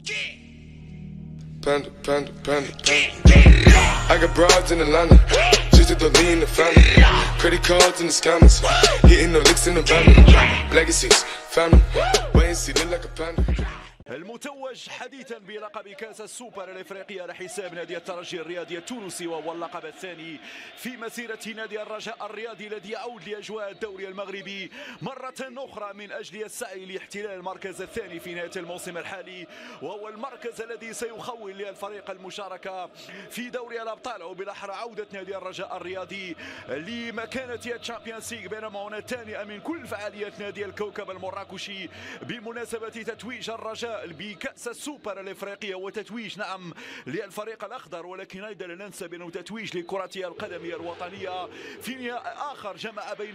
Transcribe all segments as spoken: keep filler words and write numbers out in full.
Panda, panda, panda, panda. I got broads in Atlanta, just to lean in the family. Credit cards in the scammers, hitting the licks in the van. Legacies, family, wait and see, look like a panda. المتوج حديثا بلقب كاس السوبر الافريقي على حساب نادي الترجي الرياضي التونسي، وهو اللقب الثاني في مسيره نادي الرجاء الرياضي الذي يعود لاجواء الدوري المغربي مره اخرى من اجل السعي لاحتلال المركز الثاني في نهايه الموسم الحالي، وهو المركز الذي سيخول للفريق المشاركه في دوري الابطال، او بالاحرى عوده نادي الرجاء الرياضي لمكانه الشامبيونز ليغ، بينما هنا الثانيه من كل فعاليات نادي الكوكب المراكشي بمناسبه تتويج الرجاء بكأس السوبر الافريقيه وتتويج نعم للفريق الاخضر، ولكن ايضا لا ننسى بانه تتويج لكرة القدم الوطنيه في اخر جمع بين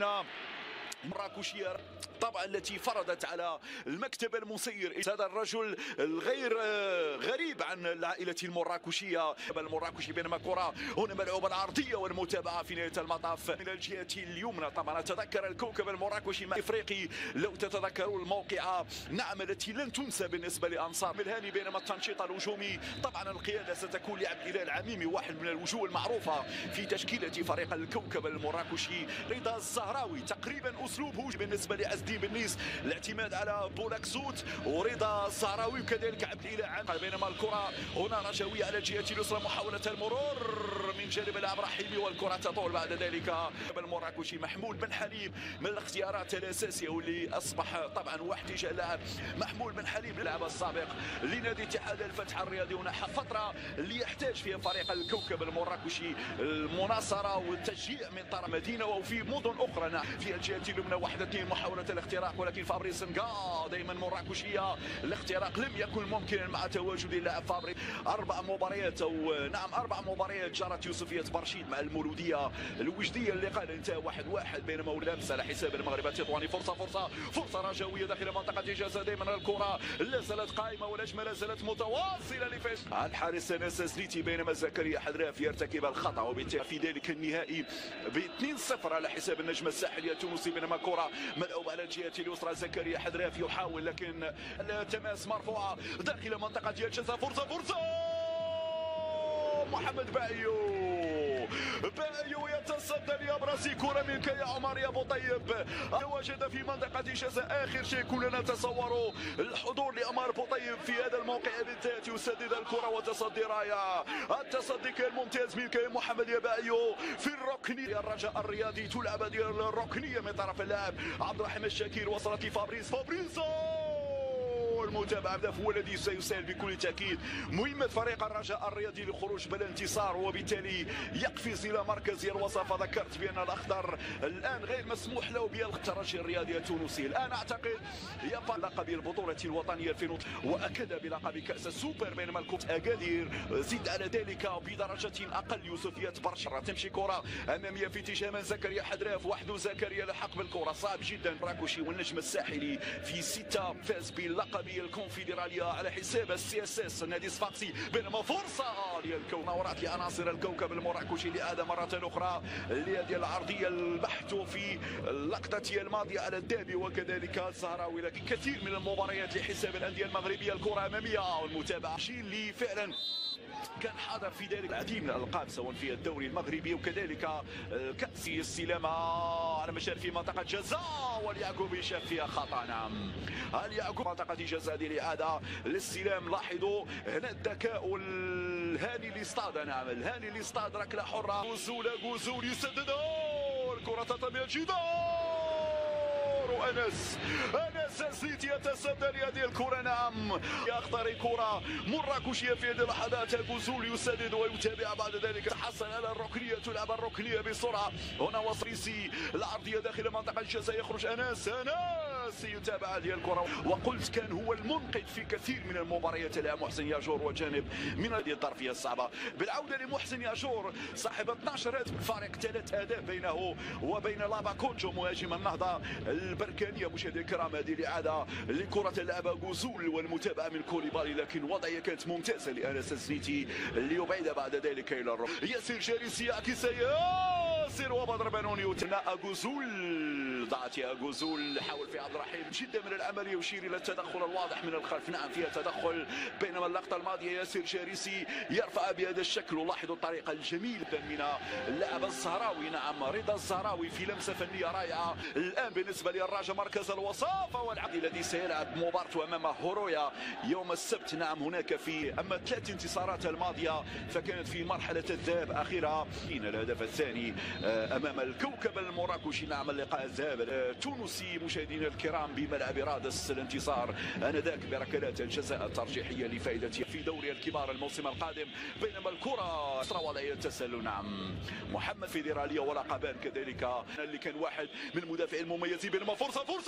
مراكشية طبعا التي فرضت على المكتب المسير هذا الرجل الغير غريب عن العائلة المراكشية المراكشي، بينما كرة هنا ملعوبة العرضية والمتابعة في نهاية المطاف من الجهة اليمنى. طبعا أتذكر الكوكب المراكشي مع إفريقي، لو تتذكروا الموقعة نعم التي لن تنسى بالنسبة لأنصار الهاني، بينما التنشيط الهجومي طبعا القيادة ستكون لعبد الإله العميمي، واحد من الوجوه المعروفة في تشكيلة فريق الكوكب المراكشي. رضا الزهراوي تقريبا أسلوبه بالنسبة لعز الدين بنيس الاعتماد على بولاكسوت ورضا الزهراوي وكذلك عبد الاله عن، بينما الكره هنا رجويه على الجهه اليسرى، محاوله المرور من جانب اللاعب رحيمي والكره تطول بعد ذلك. المراكشي محمود بن حليم من الاختيارات الاساسيه، واللي اصبح طبعا واحتجاج اللاعب محمود بن حليم اللاعب السابق لنادي اتحاد الفتح الرياضي، هنا فتره اللي يحتاج فيها فريق الكوكب المراكشي المناصره والتشجيع من طرف مدينه وفي مدن اخرى. في الجهه اليمنى واحد اثنين محاوله الاختراق، ولكن فابريس نقا دائما مراكشيه الاختراق لم يكن ممكنا مع تواجد اللاعب فابري. اربع مباريات او نعم اربع مباريات جرت يوسفيه برشيد مع المولوديه الوجديه، اللقاء انتهى واحد واحد، بينما لابسه على حساب المغرب التطواني. فرصه فرصه فرصه رجويه داخل منطقه الجزاء، دائما الكره لا زالت قائمه والهجمه لا زالت متواصله لفيش الحارس ناس زليتي، بينما زكريا حدراف يرتكب الخطا، وبالتالي في ذلك النهائي ب اثنين صفر على حساب النجم الساحلي التونسي. بينما كره ملعوبه على الجهه اليسرى، زكريا حدراف يحاول لكن التماس مرفوعه داخل منطقه الجزاء. فرصه فرصه محمد بايو بايو يتصدى لابراسي، كره منك يا عمر يا ابو طيب، وجد في منطقه الجزاء. اخر شيء كلنا نتصوره الحضور لعمر بوطيب في هذا الموقع بالذات، يسدد الكره وتصدي رايه. التصدي كان ممتاز منك يا محمد يا بايو في الركنيه. الرجاء الرياضي تلعب ديال الركنيه من طرف اللاعب عبد الرحمن الشاكير، وصلت لفابريس فابريز المتابعة هدف هو الذي سيسهل بكل تأكيد مهمة فريق الرجاء الرياضي للخروج بالانتصار، وبالتالي يقفز إلى مركز الوصف. ذكرت بأن الأخضر الآن غير مسموح له بالترجي الرياضي التونسي، الآن أعتقد يبقى لقب البطولة الوطنية ألفين وأكد بلقب كأس السوبر، بينما الكوت أكادير زد على ذلك بدرجة أقل يوسفية برشا. تمشي كرة أمامية في اتجاه من زكريا حدراف، وحده زكريا لحق بالكرة، صعب جدا. راكوشي والنجم الساحلي في ستة فاز باللقب الكونفدرالية على حساب السي اس اس النادي الصفاقسي، بينما فرصة للكونورات لعناصر الكوكب المراكشي لعادة مرة أخرى لهذه العرضية البحث في اللقطة الماضية على الدابي وكذلك الزهراوي، لكن كثير من المباريات لحساب الأندية المغربية الكرة أمامية والمتابعة اللي فعلا كان حاضر في ذلك العديد من الالقاب سواء في الدوري المغربي وكذلك كأس السلامة على مشارف في منطقة جزاء، واليعقوبي شاف فيها خطأ. نعم اليعقوب منطقة جزاء دي الإعادة للسلام. لاحظوا هنا الذكاء الهاني اللي اصطاد، نعم الهاني اللي اصطاد ركلة حرة. غزول غزول يسدد الكرة تطبيع الجدار، وانس انس زيتي يتصدى لهذه الكره. نعم يختار كره مراكشيه في هذه اللحظات، الغزول يسدد ويتابع بعد ذلك، حصل على الركنيه، تلعب الركنيه بسرعه. هنا وصريسي العرضيه داخل منطقه الجزاء، يخرج انس انس يتابع هذه الكره، وقلت كان هو المنقذ في كثير من المباريات لها محسن ياجور وجانب من هذه الظرفيه الصعبه. بالعوده لمحسن ياجور صاحب اثناش هدف، فارق ثلاث اهداف بينه وبين لابا كوتشو مهاجم النهضه البركانيه. مشاهدي الكرام هذه الاعاده لكره اللعبه غزول والمتابعه من كوليبالي، لكن وضعيه كانت ممتازه لانس الزنيتي اللي يبعد بعد ذلك الى الركن. ياسر جاريسي يعكس ياسر وبدر بنوني وتناء غزول ضاع تياغو زول، حاول في عبد الرحيم جدا من العمل، يشير الى التدخل الواضح من الخلف. نعم فيها تدخل، بينما اللقطه الماضيه ياسر جاريسي يرفع بهذا الشكل. ولاحظوا الطريقه الجميله من اللاعب الزهراوي، نعم رضا الزهراوي في لمسه فنيه رائعه. الان بالنسبه للراجا مركز الوصافه والعبد الذي سيلعب مباراته امام هورويا يوم السبت. نعم هناك في اما ثلاث انتصارات الماضيه فكانت في مرحله الذهاب اخرها. الهدف الثاني امام الكوكب المراكشي. نعم اللقاء الذهاب التونسي مشاهدينا الكرام بملعب رادس، الانتصار انذاك بركلات الجزاء الترجيحيه لفائده في دوري الكبار الموسم القادم. بينما الكره وضعيه التسلل. نعم محمد فيدراليه ولقبان كذلك، اللي كان واحد من المدافعين المميزين. بينما فرصه فرصه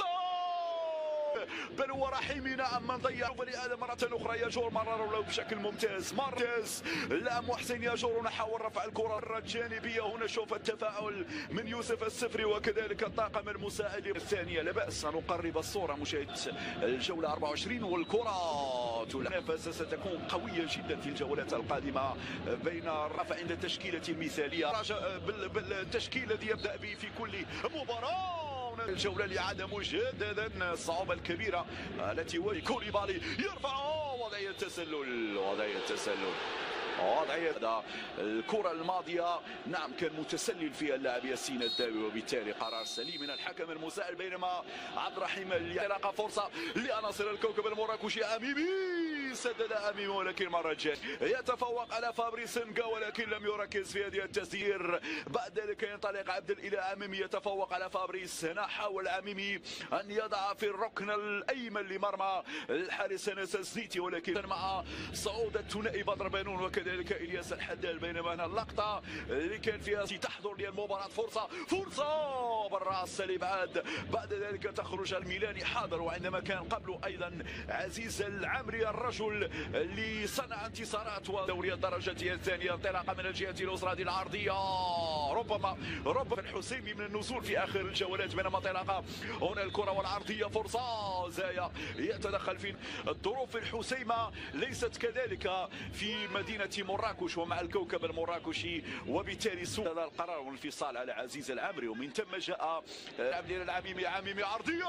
بل هو رحيمي. نعم من ضيع فلهذا مرة أخرى يجور مرر له بشكل ممتاز ممتاز. لا محسن يجور نحاول رفع الكرة الجانبية. هنا شوف التفاعل من يوسف السفري وكذلك الطاقم المساعد الثانية. لا بأس أن نقرب الصورة مشاهد الجولة أربعة وعشرين، والكرة المنافسة ستكون قوية جدا في الجولات القادمة بين الرفع عند التشكيلة المثالية بالتشكيل الذي يبدأ به في كل مباراة. الجولة لعدم مجددا الصعوبة الكبيرة التي واجه كوليبالي. يرفع وضعية التسلل وضعية التسلل وضعية الكرة الماضية. نعم كان متسلل فيها اللاعب ياسين الداوي، وبالتالي قرار سليم من الحكم المساعد. بينما عبد الرحيم يلقى فرصة لعناصر الكوكب المراكشي. أميمي سدد أميمي، ولكن مرة جاي يتفوق على فابريس نقا، ولكن لم يركز في هذه التسيير. بعد ذلك ينطلق عبد الإله أميمي يتفوق على فابريس. هنا حاول أميمي أن يضع في الركن الأيمن لمرمى الحارس انس الزنيتي، ولكن مع صعود الثنائي بدر بانون وكذلك الياس الحدال. بينما هنا اللقطه اللي كان فيها تحضر للمباراه فرصه فرصه بالراس الابعاد. بعد ذلك تخرج الميلاني حاضر، وعندما كان قبله ايضا عزيز العمري الرجل اللي صنع انتصارات ودوري الدرجه الثانيه. انطلاقه من الجهه اليسرى العرضيه، ربما ربما الحسيمي من النزول في اخر الجولات. بينما انطلاقه هنا الكره والعرضيه فرصه زايا يتدخل في الظروف. الحسيمه ليست كذلك في مدينة مراكش ومع الكوكب المراكشي، وبالتالي سوء هذا القرار والانفصال على عزيز العمري. ومن ثم جاء عبد العميمي عميمي عرضية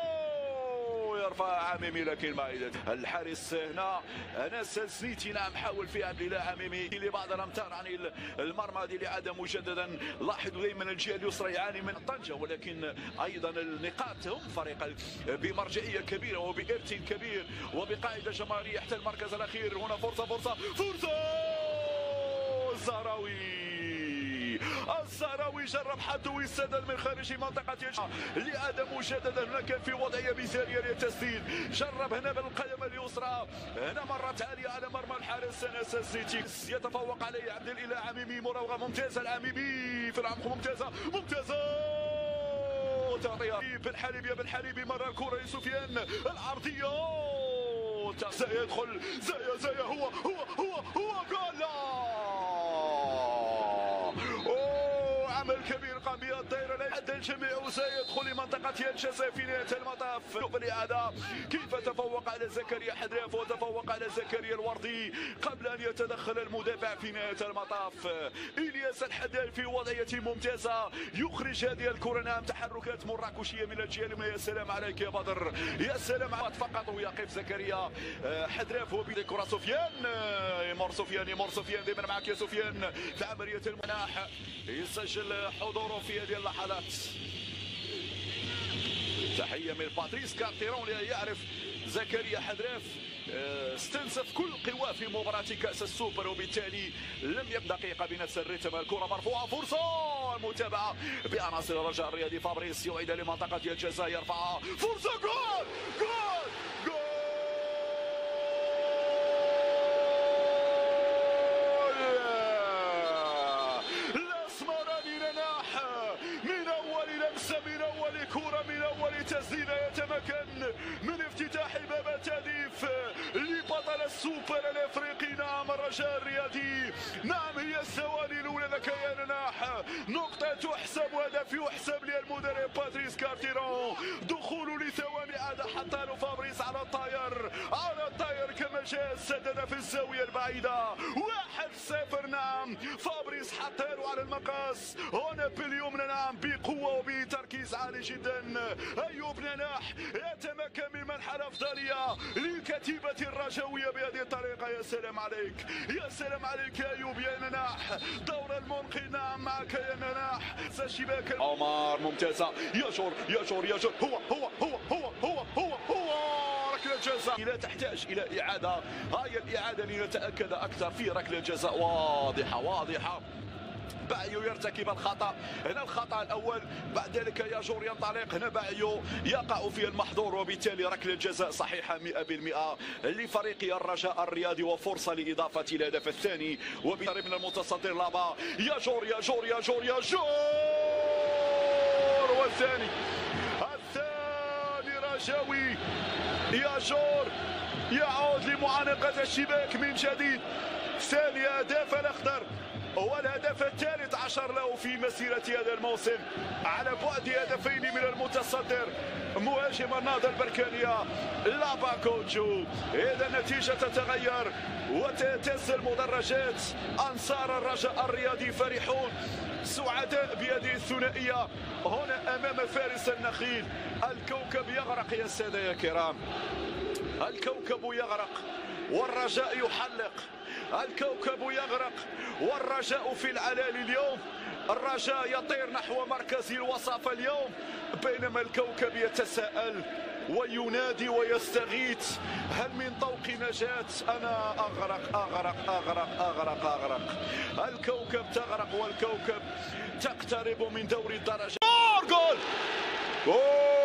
يرفع عميمي، لكن مائدة الحارس هنا انس الزنيتي. نعم حاول في عبد الله عميمي لبعض الامتار عن المرمى دي لعدم مجددا. لاحظوا دائما الجهه اليسرى يعاني من طنجه، ولكن ايضا النقاط هم فريق بمرجعيه كبيره وبارث كبير وبقاعده جماهيريه حتى المركز الاخير. هنا فرصه فرصه فرصه الزهراوي الزهراوي جرب حده ويسدد من خارج منطقة لعدم مجددا. هنا كان في وضعية مثالية للتسديد، جرب هنا بالقدم اليسرى، هنا مرت عالية على مرمى الحارس انس الزنيتي. يتفوق عليه عبد الإله عميمي. مراوغة ممتازة العميمي في العمق، ممتازة ممتازة تغطية بالحليبي يا بالحليبي. مرة الكرة لسفيان العرضية سيدخل زايا زايا هو هو هو هو جول. عمل كبير قام به الدائرة حتى الجميع وسيدخل لمنطقة الجزاء في نهاية المطاف. شوف الإعادة كيف تفوق على زكريا حدراف وتفوق على زكريا الوردي قبل أن يتدخل المدافع في نهاية المطاف. إلياس الحدال في وضعية ممتازة يخرج هذه الكرة. نعم تحركات مراكشية من الجهة اليمنى. يا سلام عليك يا بدر، يا سلام فقط ويقف زكريا حدراف وبيد كرة سفيان. يمر سفيان يمر سفيان دائما معك يا سفيان في عملية المناح، يسجل حضوره في هذه اللحظات. تحية من باتريس كارتيرون ليعرف زكريا حدراف استنزف كل قواه في مباراة كأس السوبر، وبالتالي لم يبقى دقيقة بنفس الريتم. الكرة مرفوعة، فرصة متابعة بعناصر الرجاء الرياضي. فابريس يعيد لمنطقة الجزاء يرفعها، فرصة جول جول جول. كرة من أول تسديدة يتمكن من افتتاح باب التهديف لبطل السوبر الافريقي. نعم الرجاء الرياضي، نعم هي الثواني الاولى لكيان ناح. نقطة تحسب وهدف يحسب للمدرب باتريس كارتيرون. دخول لثواني عاد حتى له فابريس على الطاير على الطاير كما الرجاء سدد في الزاوية البعيدة. واحد صفر. نعم فابريس حطيله على المقاس هنا باليمنى. نعم بقوة وبتركيز عالي جدا. أيوب نناح يتمكن من منح الأفضلية للكتيبة الرجاوية بهذه الطريقة. يا سلام عليك، يا سلام عليك يا أيوب يا نناح، دور المنقذ. نعم معك يا نناح. شباك عمر ممتازة. يجر يجر يجر هو هو هو هو هو هو هو ركلة جزاء. لا تحتاج إلى إعادة، هاي الإعادة لنتأكد أكثر في ركلة جزاء واضحة واضحة. باعيو يرتكب الخطأ هنا، الخطأ الأول، بعد ذلك ياجور ينطلق هنا، باعيو يقع في المحظور، وبالتالي ركلة جزاء صحيحة مئة بالمئة لفريق الرجاء الرياضي، وفرصة لإضافة الهدف الثاني وبالتالي من المتصدر لابا. ياجور ياجور ياجور ياجور والثاني الثاني رجاوي. ياجور يعود لمعانقة الشباك من جديد. ثاني أهداف الأخضر هو الهدف الثالث عشر له في مسيرة هذا الموسم، على بعد هدفين من المتصدر مهاجم النهضة البركانية لابا كوتشو. إذا النتيجة تتغير وتهتز المدرجات. أنصار الرجاء الرياضي فرحون سعداء بهذه الثنائية هنا أمام فارس النخيل. الكوكب يغرق يا سادة يا كرام، الكوكب يغرق والرجاء يحلق. الكوكب يغرق والرجاء في العلالي اليوم. الرجاء يطير نحو مركز الوصافة اليوم، بينما الكوكب يتساءل وينادي ويستغيث: هل من طوق نجاة؟ أنا أغرق أغرق أغرق أغرق أغرق. الكوكب تغرق والكوكب تقترب من دوري الدرجة. جول جول!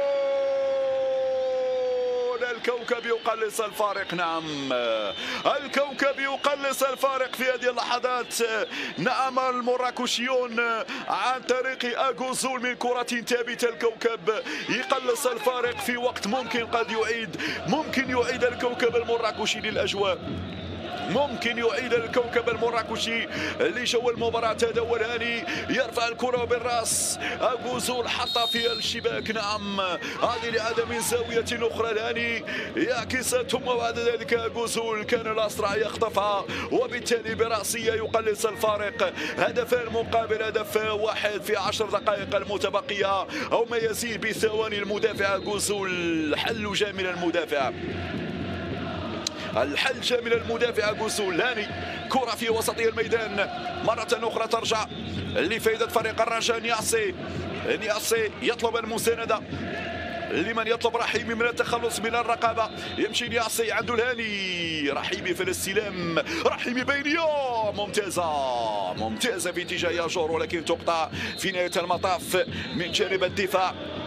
الكوكب يقلص الفارق. نعم الكوكب يقلص الفارق في هذه اللحظات. نعم المراكشيون عن طريق أغوزول من كرة ثابتة. الكوكب يقلص الفارق في وقت ممكن قد يعيد ممكن يعيد الكوكب المراكشي للأجواء، ممكن يعيد الكوكب المراكشي لجو المباراة. هذا هو الهاني يرفع الكرة بالراس، أغوزول حط في الشباك. نعم هذه الإعادة من زاوية أخرى. الهاني يعكس ثم بعد ذلك أغوزول كان الأسرع يخطفها، وبالتالي برأسية يقلص الفارق. هدفان مقابل هدف واحد في عشر دقائق المتبقية أو ما يزيد بثواني. المدافع أغوزول حل جامل المدافع، الحل جامل المدافع أغوزول. هاني كرة في وسط الميدان مرة أخرى ترجع لفائدة فريق الرجاء. نياسي نياسي يطلب المساندة لمن يطلب رحيمي من التخلص من الرقابة. يمشي نياسي عنده الهاني، رحيمي في الاستلام، رحيمي بينية ممتازة ممتازة في اتجاه ياجور، ولكن تقطع في نهاية المطاف من جانب الدفاع.